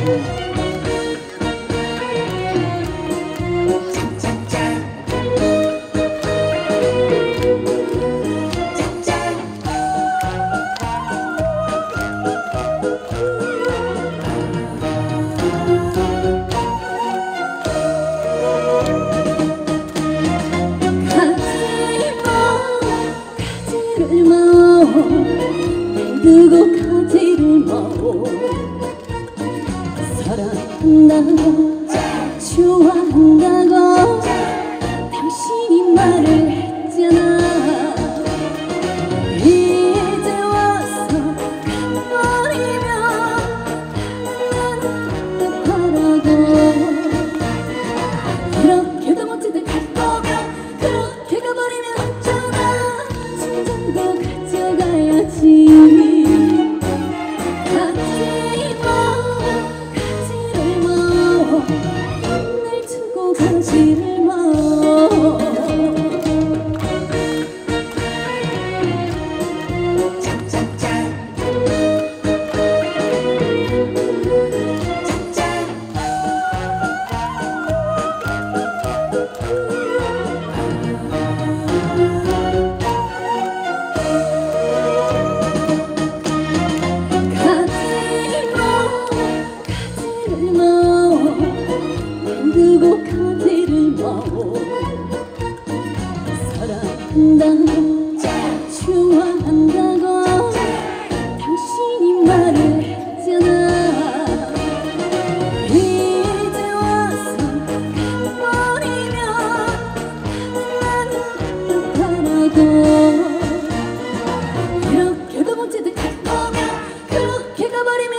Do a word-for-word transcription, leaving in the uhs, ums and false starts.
두고 가지를 마오. 사랑한다고 좋아한다고 당신이 말을 했잖아. 이제 와서 가버리면 나는 어떡하라고. 그렇게도 멋지게 갈 거면 그렇게 가버리면 어쩌나. 심장도 가져가야지. 가지를 마. 사랑한다고 좋아한다고 당신이 말을 했잖아. 이제 와서 가버리면 나는 어떡하라고. 그렇게도 멋지게 갈 거면 그렇게 가버리면